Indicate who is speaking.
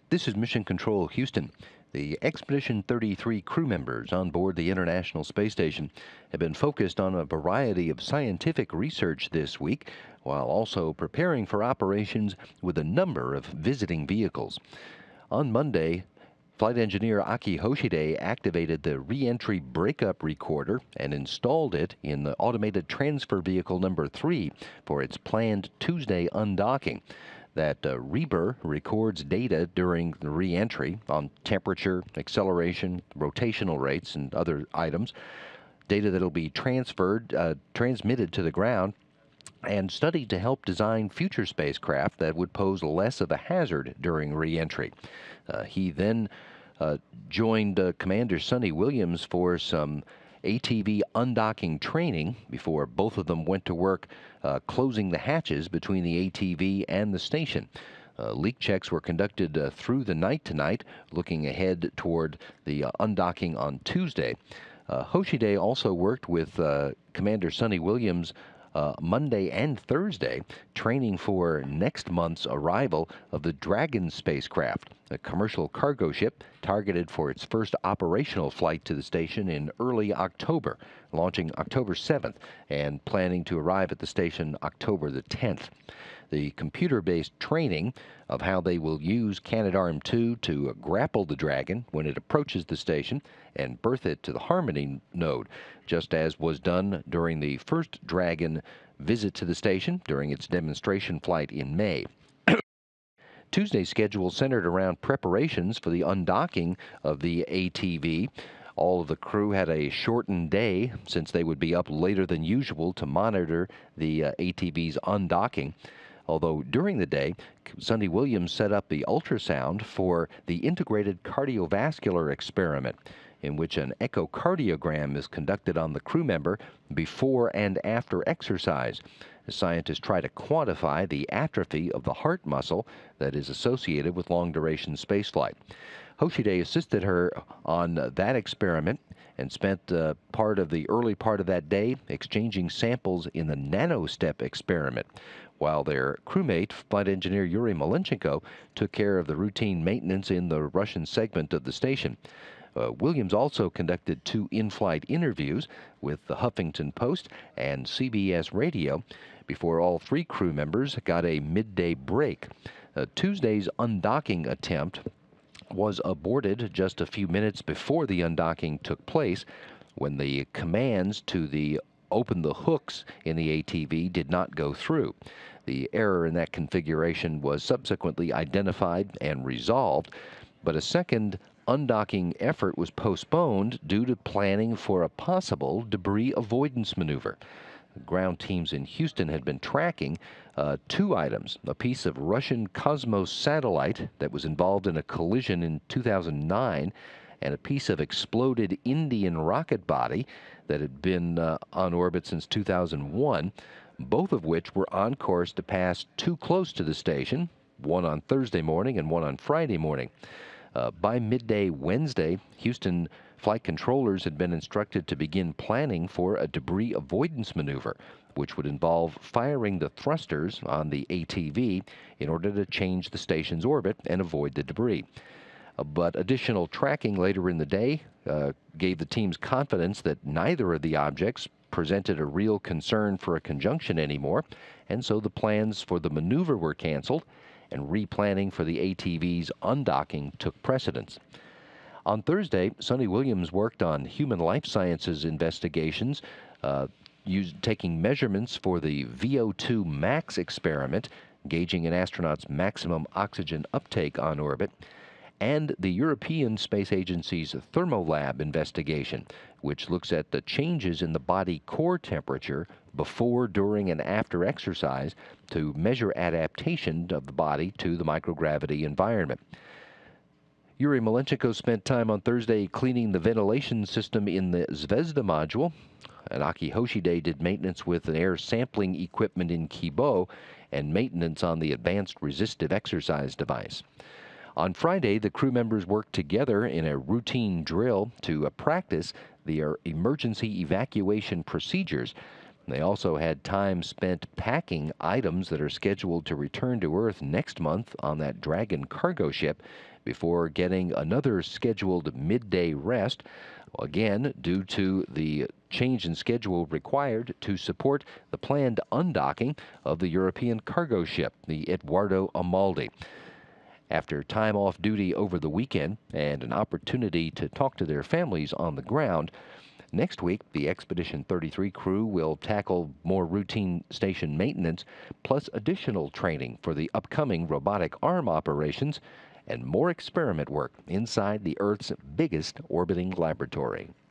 Speaker 1: This is Mission Control Houston. The Expedition 33 crew members on board the International Space Station have been focused on a variety of scientific research this week, while also preparing for operations with a number of visiting vehicles. On Monday, Flight engineer AKIHIKO activated the re-entry breakup recorder and installed it in the automated transfer vehicle number 3 for its planned Tuesday undocking. That rebur records data during the re-entry on temperature, acceleration, rotational rates, and other items. Data that will be transmitted to the ground and studied to help design future spacecraft that would pose less of a hazard during re-entry. He then joined Commander Sonny Williams for some ATV undocking training before both of them went to work closing the hatches between the ATV and the station. Leak checks were conducted through the night tonight, looking ahead toward the undocking on Tuesday. HOSHIDE also worked with Commander Sonny Williams Monday and Thursday, training for next month's arrival of the Dragon spacecraft, a commercial cargo ship targeted for its first operational flight to the station in early October, launching October 7th and planning to arrive at the station October the 10th. The computer-based training of how they will use Canadarm2 to grapple the Dragon when it approaches the station and berth it to the Harmony node, just as was done during the first Dragon visit to the station during its demonstration flight in May. Tuesday's schedule centered around preparations for the undocking of the ATV. All of the crew had a shortened day since they would be up later than usual to monitor the ATV's undocking. Although during the day, Sonny Williams set up the ultrasound for the integrated cardiovascular experiment, in which an echocardiogram is conducted on the crew member before and after exercise. The scientists try to quantify the atrophy of the heart muscle that is associated with long-duration spaceflight. HOSHIDE assisted her on that experiment and spent part of the early part of that day exchanging samples in the NanoStep experiment, while their crewmate, flight engineer Yuri Malenchenko, took care of the routine maintenance in the Russian segment of the station. Williams also conducted 2 in-flight interviews with the Huffington Post and CBS Radio before all 3 crew members got a midday break. Tuesday's undocking attempt was aborted just a few minutes before the undocking took place when the commands to open the hooks in the ATV did not go through. The error in that configuration was subsequently identified and resolved, but a second undocking effort was postponed due to planning for a possible debris avoidance maneuver. Ground teams in Houston had been tracking 2 items, a piece of Russian Cosmos satellite that was involved in a collision in 2009 and a piece of exploded Indian rocket body that had been on orbit since 2001, both of which were on course to pass too close to the station, one on Thursday morning and one on Friday morning. By midday Wednesday, Houston flight controllers had been instructed to begin planning for a debris avoidance maneuver, which would involve firing the thrusters on the ATV in order to change the station's orbit and avoid the debris. But additional tracking later in the day gave the teams confidence that neither of the objects presented a real concern for a conjunction anymore, and so the plans for the maneuver were canceled, and replanning for the ATV's undocking took precedence. On Thursday, Sonny Williams worked on human life sciences investigations, taking measurements for the VO2 max experiment, gauging an astronaut's maximum oxygen uptake on orbit, and the European Space Agency's Thermolab investigation, which looks at the changes in the body core temperature before, during, and after exercise to measure adaptation of the body to the microgravity environment. Yuri Malenchenko spent time on Thursday cleaning the ventilation system in the Zvezda module, and AKIHIKO did maintenance with an air sampling equipment in Kibo and maintenance on the advanced resistive exercise device. On Friday, the crew members worked together in a routine drill to practice their emergency evacuation procedures. They also had time spent packing items that are scheduled to return to Earth next month on that Dragon cargo ship before getting another scheduled midday rest, again due to the change in schedule required to support the planned undocking of the European cargo ship, the Eduardo Amaldi. After time off duty over the weekend and an opportunity to talk to their families on the ground, next week the Expedition 33 crew will tackle more routine station maintenance, plus additional training for the upcoming robotic arm operations and more experiment work inside the Earth's biggest orbiting laboratory.